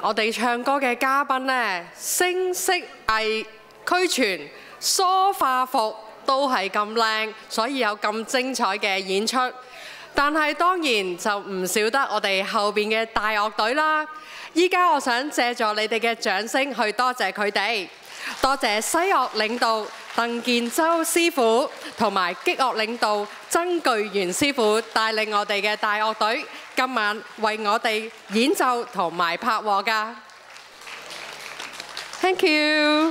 我哋唱歌嘅嘉賓呢，聲色藝俱全，梳化服都係咁靚，所以有咁精彩嘅演出。但係當然就唔少得我哋後邊嘅大樂隊啦。依家我想借助你哋嘅掌聲去多謝佢哋，多謝西樂領導鄧建州師傅同埋擊樂領導曾巨源師傅帶領我哋嘅大樂隊，今晚為我哋演奏同埋拍和㗎。Thank you。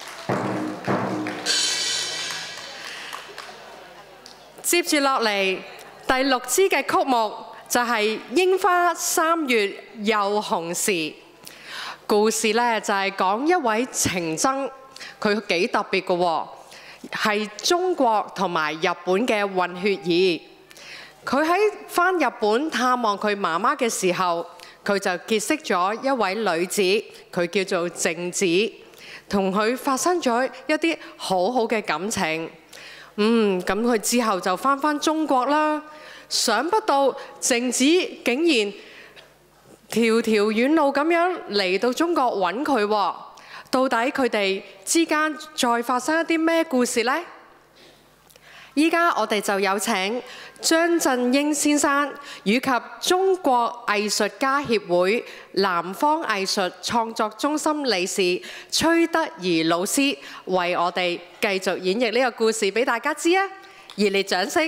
接住落嚟，第6支嘅曲目就係《櫻花3月又紅時》。故事呢就係講一位情僧，佢幾特別嘅喎，係中國同埋日本嘅混血兒。佢喺返日本探望佢媽媽嘅時候，佢就結識咗一位女子，佢叫做靜子，同佢發生咗一啲好好嘅感情。咁佢之後就返中國啦。想不到靜子竟然迢迢遠路咁樣嚟到中國揾佢喎。到底佢哋之間再發生一啲咩故事呢？依家我哋就有請張振英先生以及中國藝術家協會南方藝術創作中心理事崔德儀老師為我哋繼續演繹呢個故事俾大家知啊！熱烈掌聲！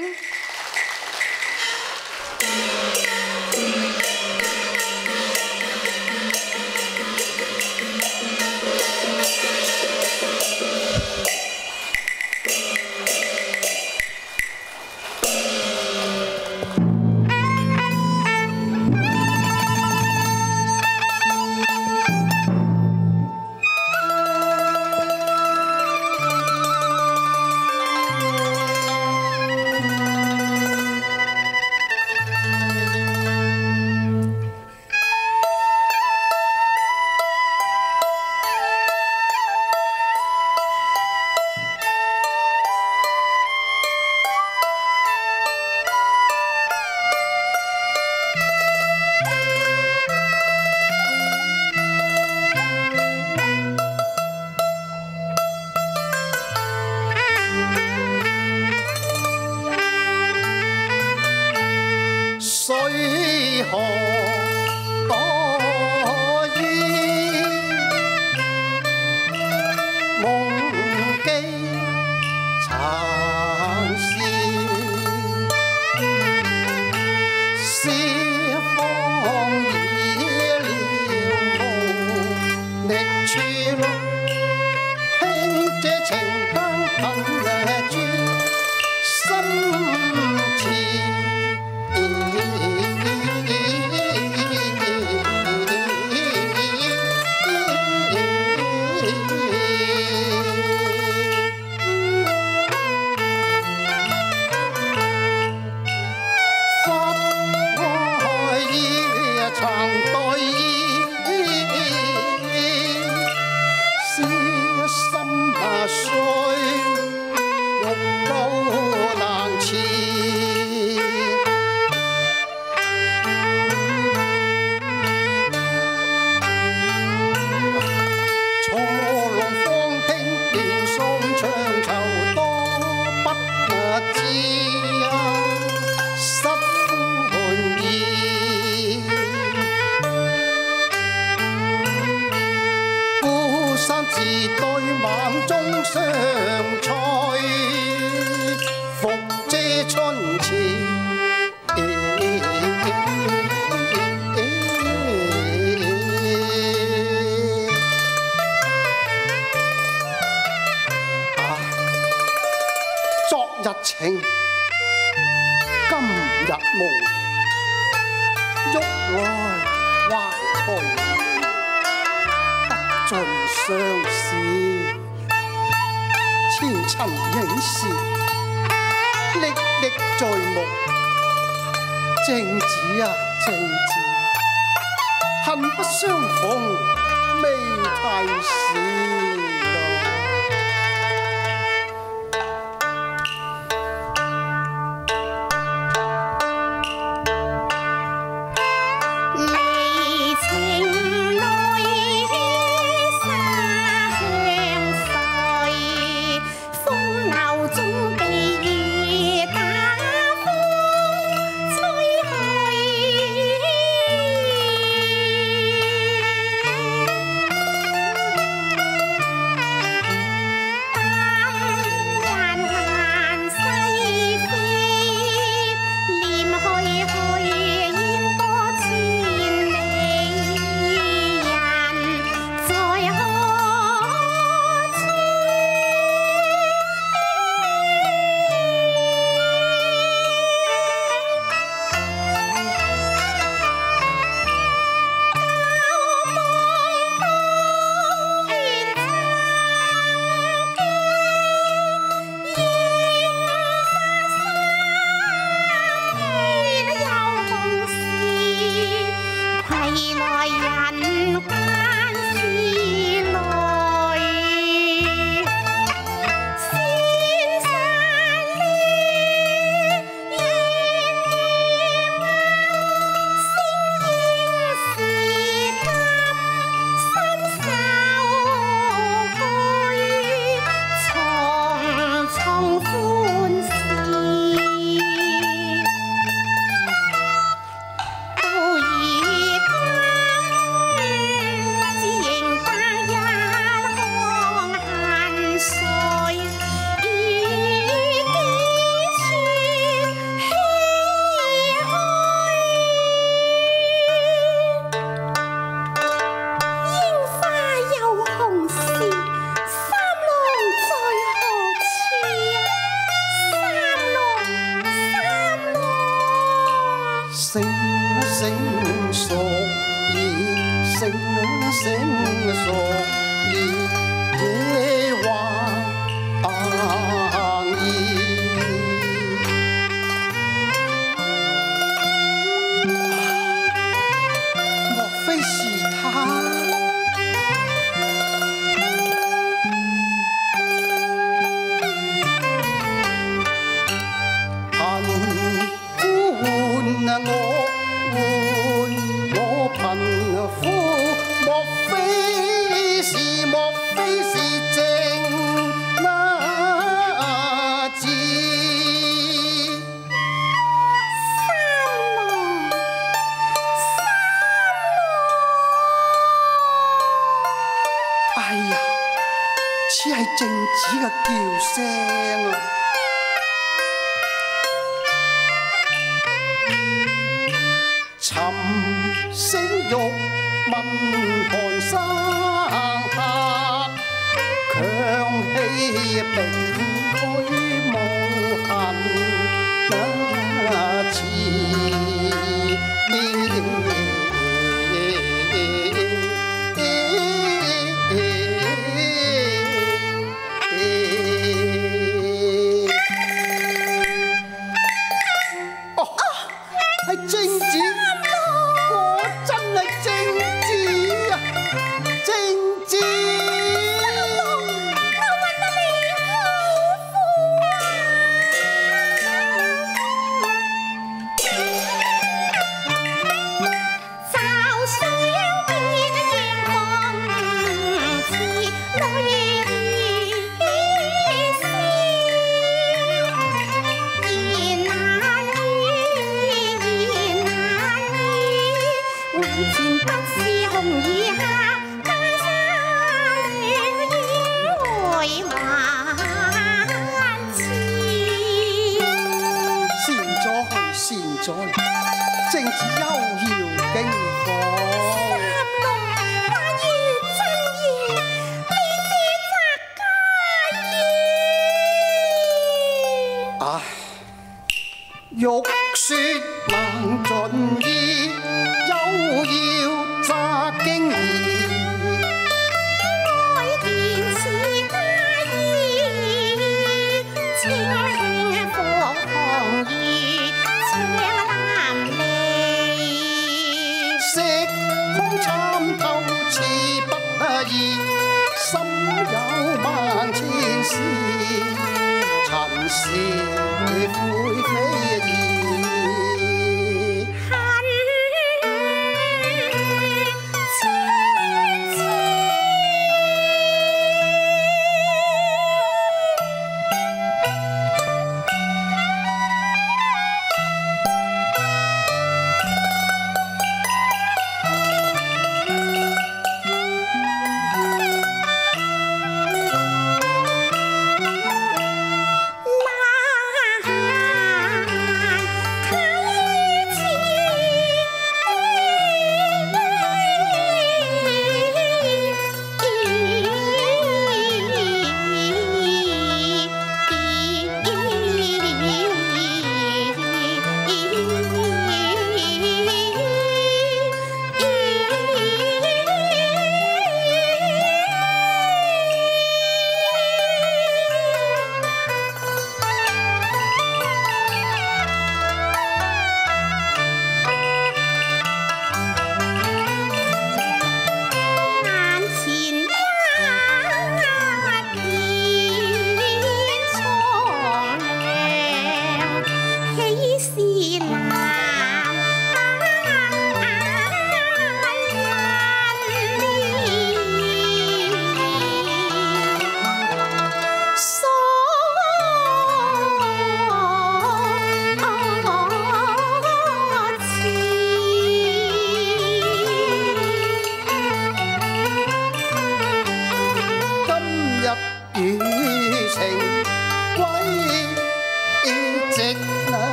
离情泪。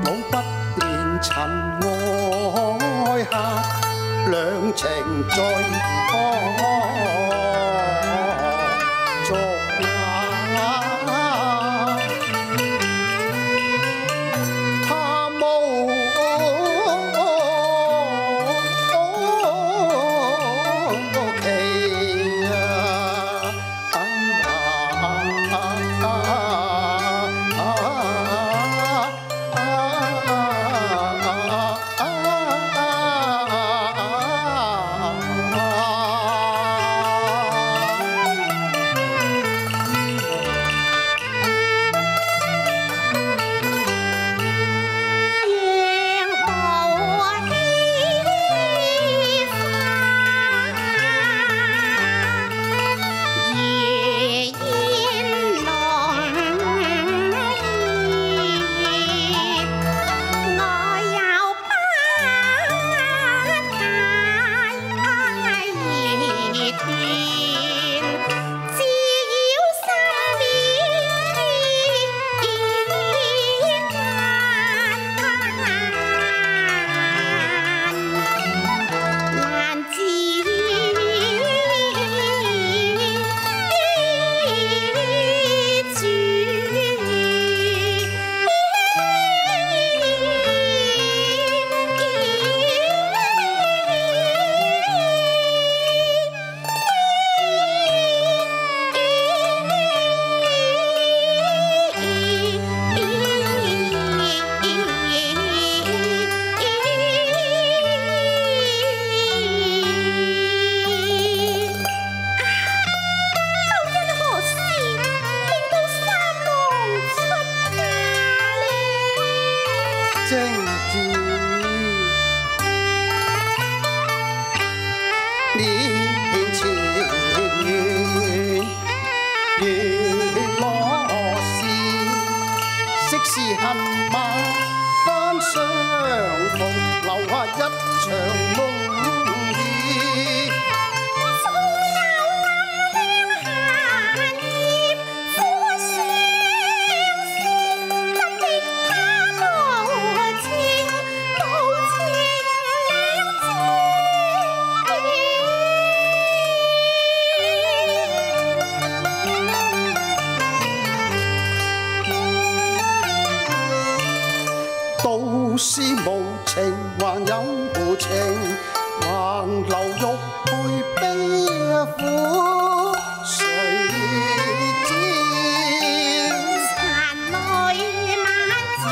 老不變塵埃客，兩情在逐那。他無期是無情，還有無情，橫流欲配悲苦，誰知？殘淚萬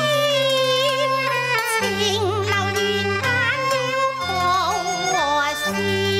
千，情流連眼了何時？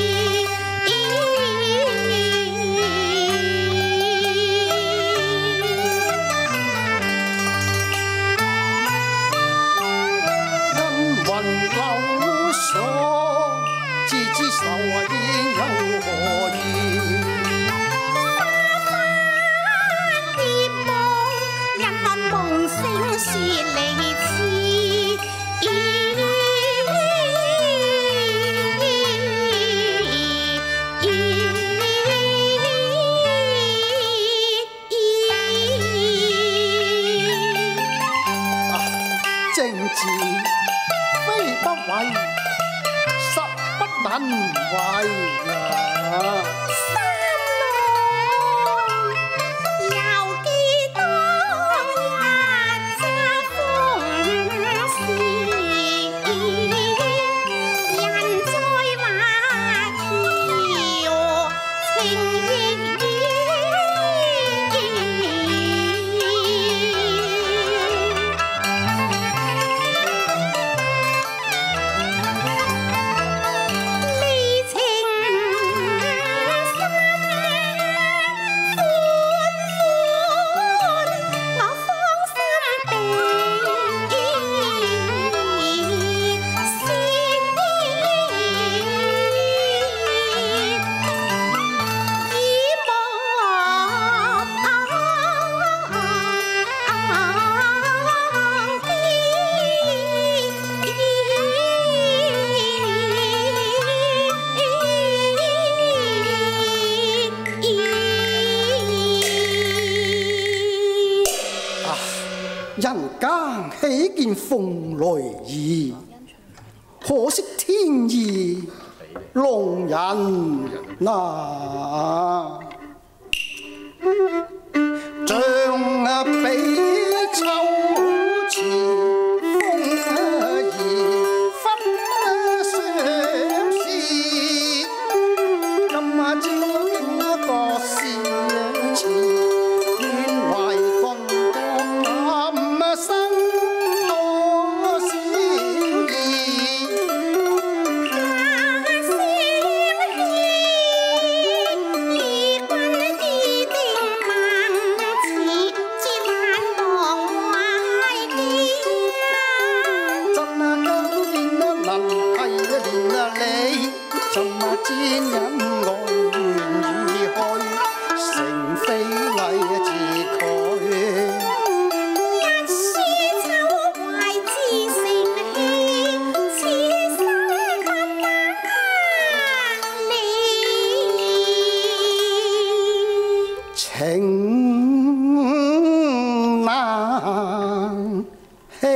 政治非不為，實不能為啊！ 風來意，可惜天意弄人難。像比秋池風兒分相思，今朝經個事詞，願懷共當生多少意。知因我願意去，成非禮自慨。 一書秋懷自成器，此生不得離。 情難棄。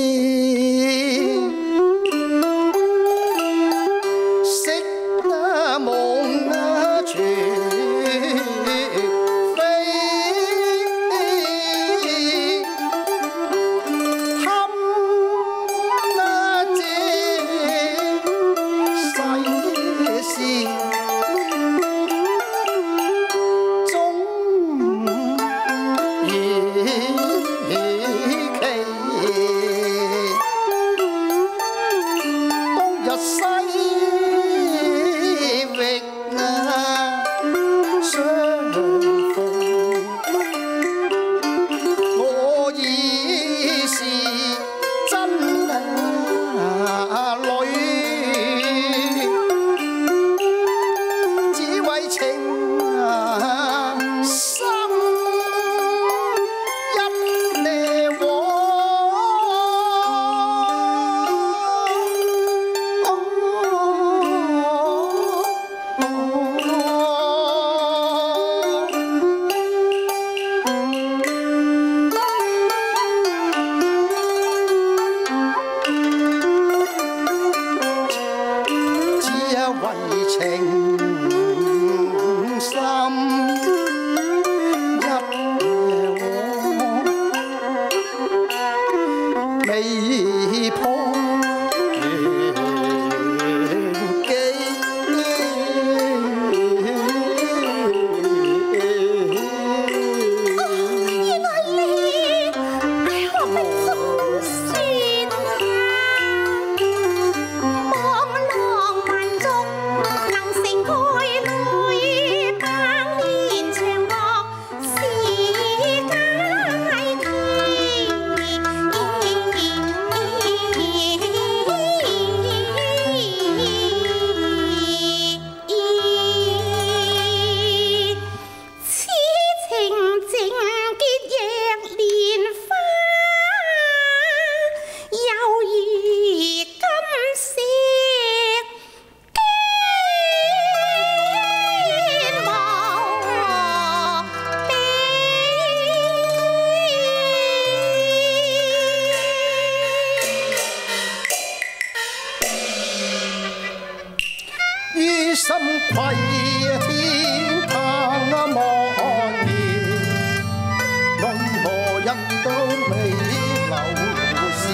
心愧天下望言，任何人都未留事，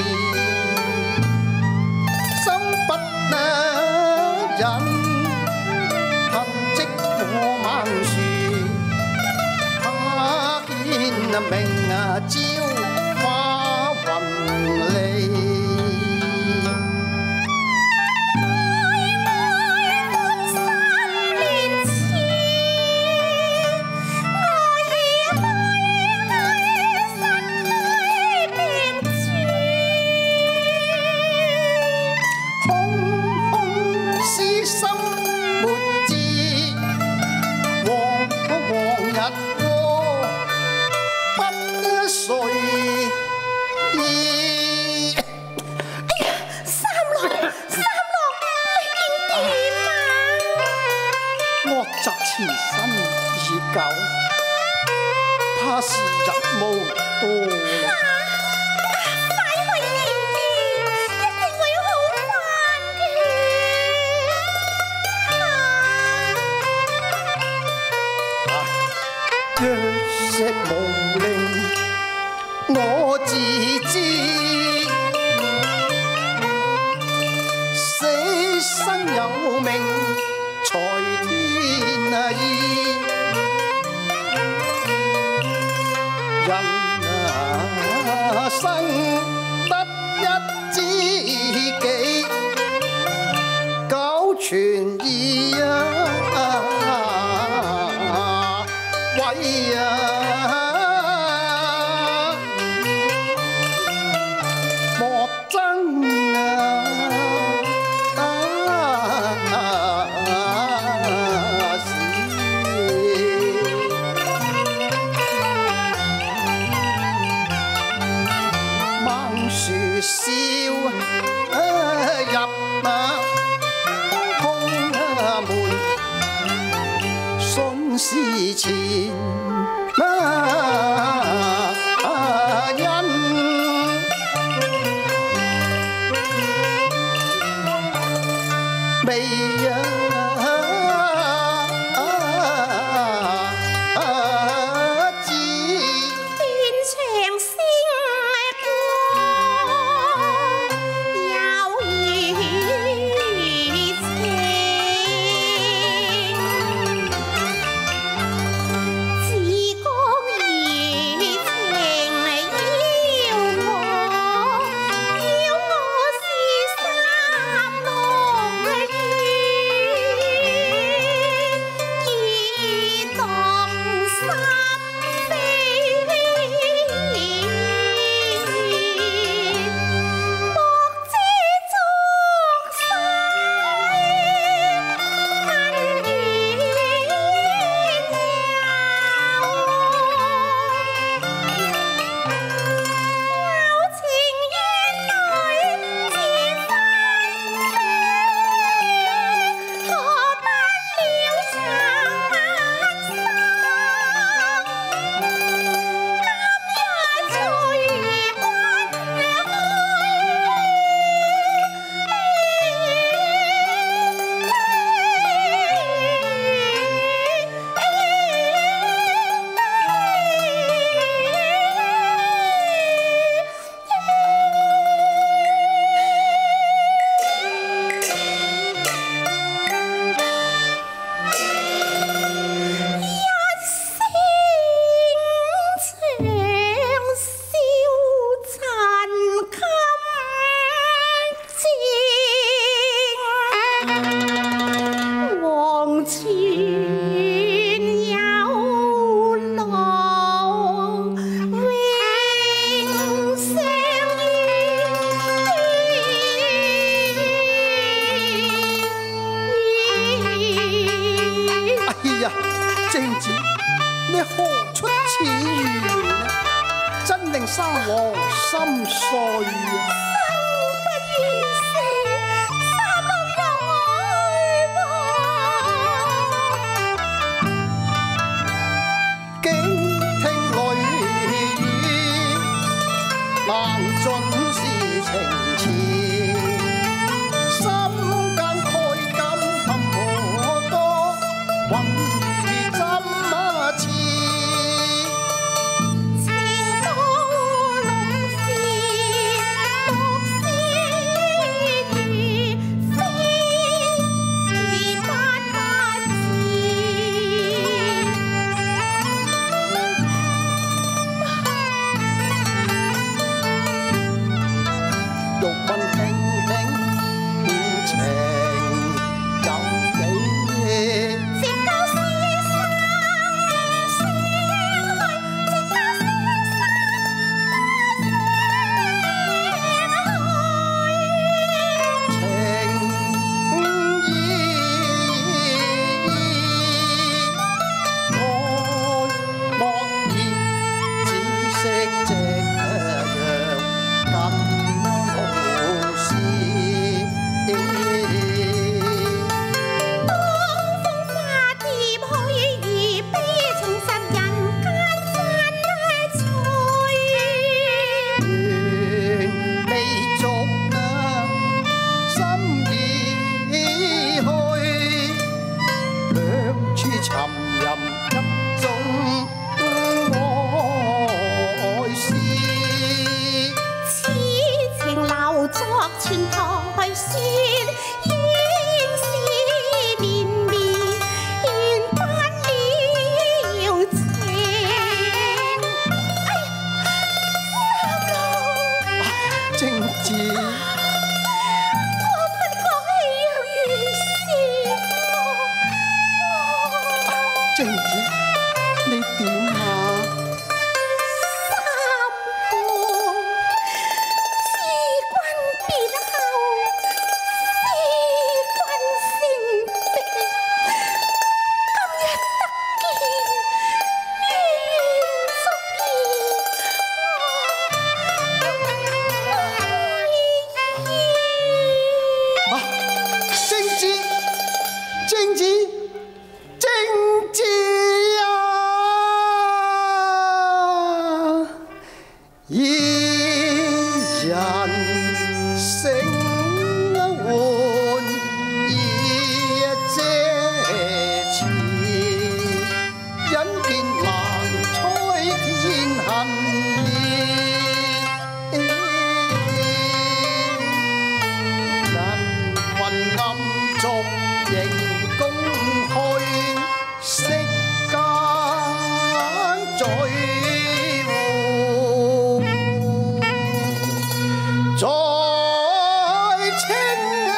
心不能忍，恨積我萬樹，他見明朝花雲離。 笑入空門，信是前因。未知斷腸聲歌，有餘情。自講餘情要我是三六意動心飛，莫知眾生恩怨有情願來自分何不了長眼心？今日隨黃泉有浪永相依。 哎呀，貞子，你何出此言呢？真令三王心碎啊！ 不如死，三六愛吧。 竟聽淚雨，難盡是情切，心間慨感含何多，魂如針刺。 情到濃時，獨是如飛，如不欲問輕輕情有幾？ 直到是生死去，直到是情意愛莫言，只識夕陽近路是。 東風化蝶去，而悲重拾人間真趣。 緣未續心已去，兩處沉吟一種愛思。 此情留作全台說，應是綿綿，緣不了情。哎呀，三郎， 貞子， 我不覺氣有如是貞子，你點啊？ 三郎，自君別後，非君成敵，今日得見，願續聲喚意遮前，因見萬彩天恨意，人魂暗逐形公虛，色間聚會。在青